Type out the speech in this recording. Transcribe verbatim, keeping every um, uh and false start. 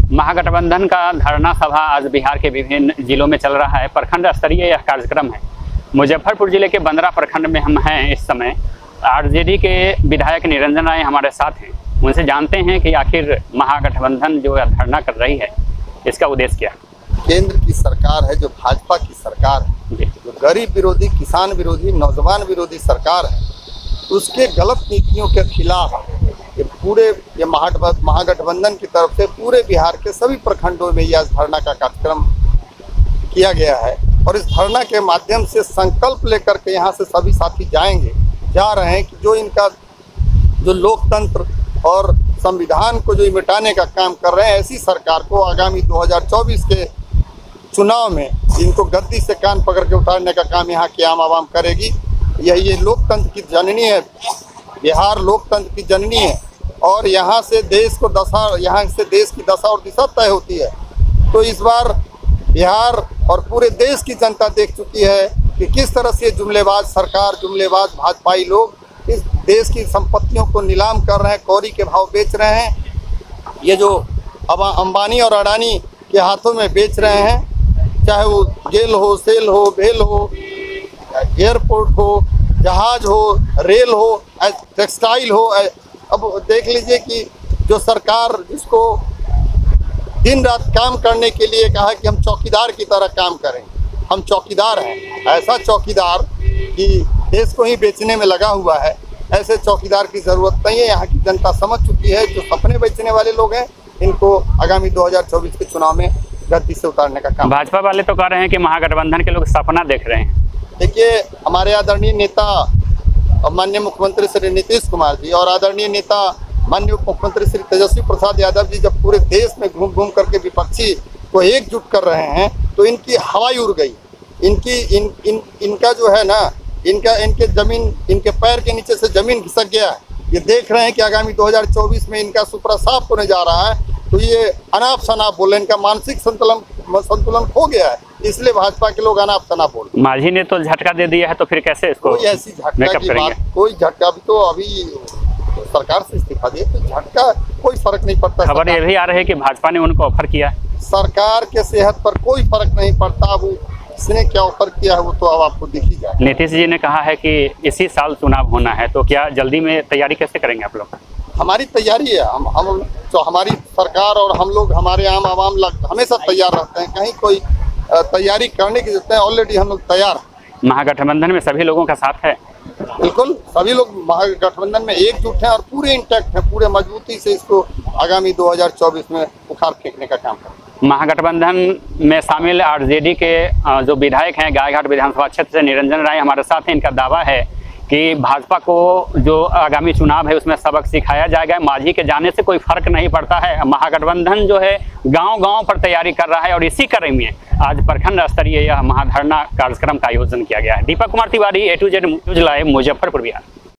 महागठबंधन का धरना सभा आज बिहार के विभिन्न जिलों में चल रहा है। प्रखंड स्तरीय यह कार्यक्रम है। मुजफ्फरपुर जिले के बंदरा प्रखंड में हम हैं इस समय। आरजेडी के विधायक निरंजन राय हमारे साथ हैं। उनसे जानते हैं कि आखिर महागठबंधन जो धरना कर रही है इसका उद्देश्य क्या है। केंद्र की सरकार है जो भाजपा की सरकार है, जो गरीब विरोधी, किसान विरोधी, नौजवान विरोधी सरकार है, उसके गलत नीतियों के खिलाफ ये पूरे ये महागठबंधन की तरफ से पूरे बिहार के सभी प्रखंडों में यह धरना का कार्यक्रम किया गया है। और इस धरना के माध्यम से संकल्प लेकर के यहाँ से सभी साथी जाएंगे जा रहे हैं कि जो इनका जो लोकतंत्र और संविधान को जो मिटाने का काम कर रहे हैं, ऐसी सरकार को आगामी दो हज़ार चौबीस के चुनाव में इनको गद्दी से कान पकड़ के उतारने का काम यहाँ की आम आवाम करेगी। यही ये लोकतंत्र की जननी है, बिहार लोकतंत्र की जननी है और यहाँ से देश को दशा यहाँ से देश की दशा और दिशा तय होती है। तो इस बार बिहार और पूरे देश की जनता देख चुकी है कि किस तरह से जुमलेबाज सरकार, जुमलेबाज भाजपाई लोग इस देश की संपत्तियों को नीलाम कर रहे हैं, कौड़ी के भाव बेच रहे हैं। ये जो अब अंबानी और अडानी के हाथों में बेच रहे हैं, चाहे वो गेल हो, सेल हो, भेल हो, एयरपोर्ट हो, जहाज हो, रेल हो, टेक्सटाइल हो। अब देख लीजिए कि जो सरकार जिसको दिन रात काम करने के लिए कहा कि हम चौकीदार की तरह काम करें, हम चौकीदार हैं, ऐसा चौकीदार कि देश को ही बेचने में लगा हुआ है, ऐसे चौकीदार की ज़रूरत नहीं है। यहाँ की जनता समझ चुकी है। जो सपने बेचने वाले लोग हैं इनको आगामी दो हज़ार चौबीस के चुनाव में गद्दी से उतारने का काम। भाजपा वाले तो कह रहे हैं कि महागठबंधन के लोग सपना देख रहे हैं। देखिए, हमारे आदरणीय नेता माननीय मुख्यमंत्री श्री नीतीश कुमार जी और आदरणीय नेता माननीय उप मुख्यमंत्री श्री तेजस्वी प्रसाद यादव जी जब पूरे देश में घूम घूम करके विपक्षी को एकजुट कर रहे हैं तो इनकी हवाई उड़ गई। इनकी इन इन इनका जो है ना, इनका इनके जमीन इनके पैर के नीचे से जमीन खिसक गया है। ये देख रहे हैं कि आगामी दो हज़ार चौबीस में इनका सुपड़ा साफ होने जा रहा है। तो ये अनाप शनाप बोले, इनका मानसिक संतुलन संतुलन खो गया है, इसलिए भाजपा के लोग अनाप शनाप बोल। माझी ने तो झटका दे दिया है, तो फिर कैसे इसको कोई ऐसी झटका की बात, कोई झटका भी तो अभी सरकार से इस्तीफा दिए तो झटका कोई फर्क नहीं पड़ता। खबर ये भी आ रही है कि भाजपा ने उनको ऑफर किया। सरकार के सेहत पर कोई फर्क नहीं पड़ता। वो किसने क्या ऑफर किया है वो तो अब आपको दिख ही जाए। नीतीश जी ने कहा है कि इसी साल चुनाव होना है, तो क्या जल्दी में तैयारी कैसे करेंगे आप लोग। हमारी तैयारी है, हम हम तो हमारी सरकार और हम लोग हमारे आम आवाम हमेशा तैयार रहते हैं। कहीं कोई तैयारी करने की जरूरत है, ऑलरेडी हम लोग तैयार हैं। महागठबंधन में सभी लोगों का साथ है। बिल्कुल, सभी लोग महागठबंधन में एकजुट हैं और पूरे इंटैक्ट हैं, पूरे मजबूती से इसको आगामी दो हज़ार चौबीस में उखाड़ फेंकने का काम करें। महागठबंधन में शामिल आरजेडी के जो विधायक हैं गायघाट विधानसभा क्षेत्र से निरंजन राय हमारे साथ हैं। इनका दावा है कि भाजपा को जो आगामी चुनाव है उसमें सबक सिखाया जाएगा। माझी के जाने से कोई फर्क नहीं पड़ता है। महागठबंधन जो है गांव-गांव पर तैयारी कर रहा है और इसी कड़ी में आज प्रखंड स्तरीय यह महाधरना कार्यक्रम का आयोजन किया गया है। Deepak Kumar Tiwari, A to Z news live, Muzaffarpur Bihar.